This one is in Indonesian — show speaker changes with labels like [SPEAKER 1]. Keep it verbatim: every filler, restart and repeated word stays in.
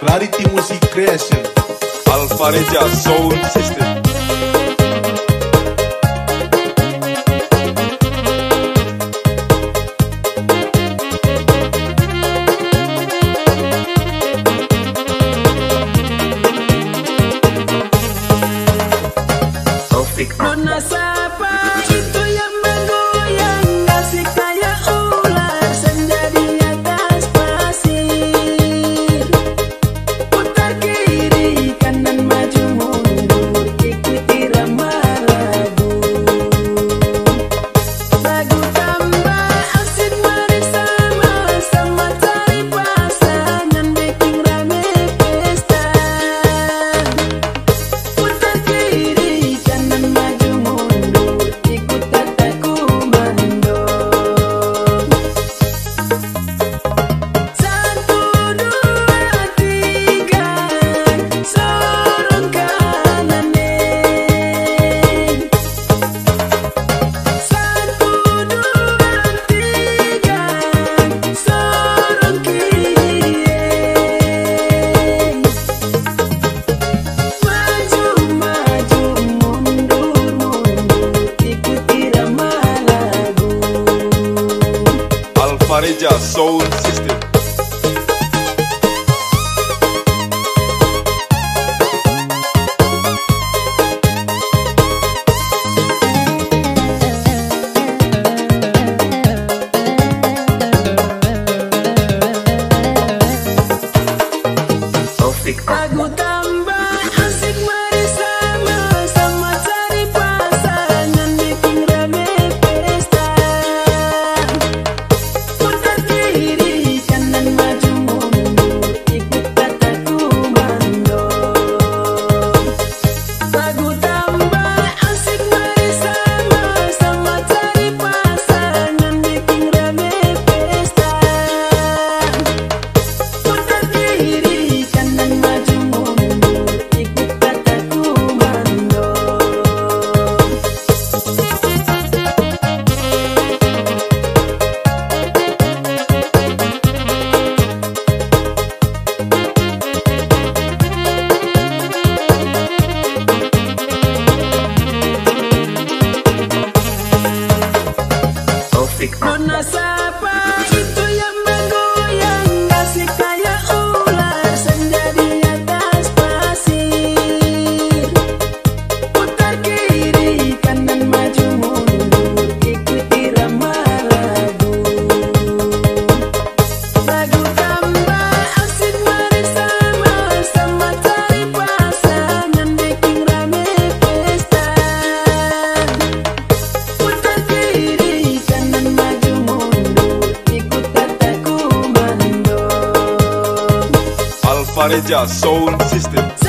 [SPEAKER 1] Clarity Music Creation,
[SPEAKER 2] Alvareja Sound System.
[SPEAKER 3] Nona siapa itu yang menggoyang, asik kayak ular senja di atas pasir. Putar kiri kanan maju mundur, ikuti irama lagu. Lagu tambah asik, mari sama-sama cari pasangan, bikin rame pesta. Putar kiri kanan maju mundur, ikut tata komando. Satu, dua, tiga, sorong kanan nih. Satu, dua, tiga, sorong kiri. Maju, maju, mundur, mundur, ikuti irama lagu.
[SPEAKER 2] Alvareja Sound System.
[SPEAKER 3] Lagu tambah asik, mari sama-sama cari pasangan, bikin rame pesta. Putar kiri kanan maju mundur, ikut tata komando. Lagu tambah asik, mari sama-sama cari pasangan, bikin rame pesta. Putar kiri kanan maju mundur, ikut tata komando. Nona siapa itu yang menggoyang, asik kayak ular senja di atas pasir. Putar kiri kanan maju mundur, ikuti irama lagu. Lagu tambah asik, mari sama-sama cari pasangan, bikin rame pesta. Putar kiri kanan maju mundur, ikut tata komando.
[SPEAKER 2] Alvareja Sound System.